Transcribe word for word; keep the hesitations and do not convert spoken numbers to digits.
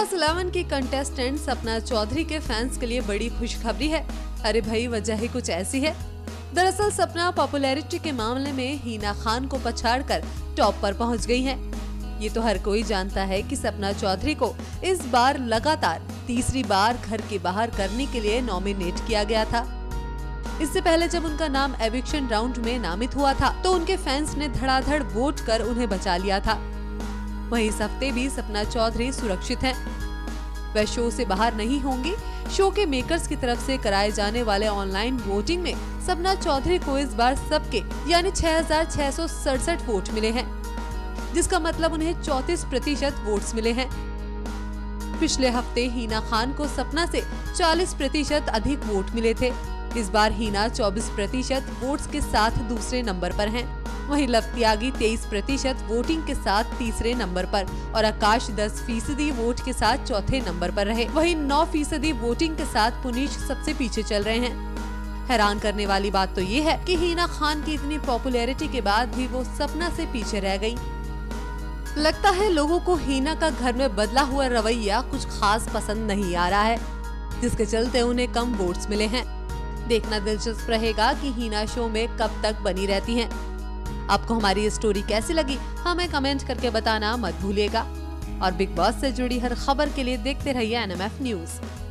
Boss eleven की contestant Sapna Chaudhary के fans के लिए बड़ी खुशखबरी है। अरे भाई, वजह ही कुछ ऐसी है। दरअसल सपना पॉपुलैरिटी के मामले में हिना खान को पछाड़कर टॉप पर पहुंच गई हैं। ये तो हर कोई जानता है कि सपना चौधरी को इस बार लगातार तीसरी बार घर के बाहर करने के लिए नॉमिनेट किया गया था। इससे पहले जब उनका नाम एविक्शन राउंड में नामित हुआ था तो उनके फैंस ने धड़ाधड़ वोट कर उन्हें बचा लिया था। वहीं इस हफ्ते भी सपना चौधरी सुरक्षित हैं। वह शो से बाहर नहीं होंगी। शो के मेकर्स की तरफ से कराए जाने वाले ऑनलाइन वोटिंग में सपना चौधरी को इस बार सबके यानी छह हजार छह सौ सड़सठ वोट मिले हैं, जिसका मतलब उन्हें चौंतीस प्रतिशत वोट्स मिले हैं। पिछले हफ्ते हिना खान को सपना से चालीस प्रतिशत अधिक वोट मिले थे। इस बार हिना चौबीस प्रतिशत वोट्स के साथ दूसरे नंबर पर हैं। वहीं लव त्यागी तेईस प्रतिशत वोटिंग के साथ तीसरे नंबर पर और आकाश दस फीसदी वोट के साथ चौथे नंबर पर रहे। वहीं नौ फीसदी वोटिंग के साथ पुनीश सबसे पीछे चल रहे हैं। हैरान करने वाली बात तो ये है कि हिना खान की इतनी पॉपुलैरिटी के बाद भी वो सपना से पीछे रह गई। लगता है लोगों को हिना का घर में बदला हुआ रवैया कुछ खास पसंद नहीं आ रहा है, जिसके चलते उन्हें कम वोट्स मिले हैं। देखना दिलचस्प रहेगा कि हिना शो में कब तक बनी रहती हैं। आपको हमारी ये स्टोरी कैसी लगी हमें कमेंट करके बताना मत भूलिएगा और बिग बॉस से जुड़ी हर खबर के लिए देखते रहिए एन एम एफ न्यूज।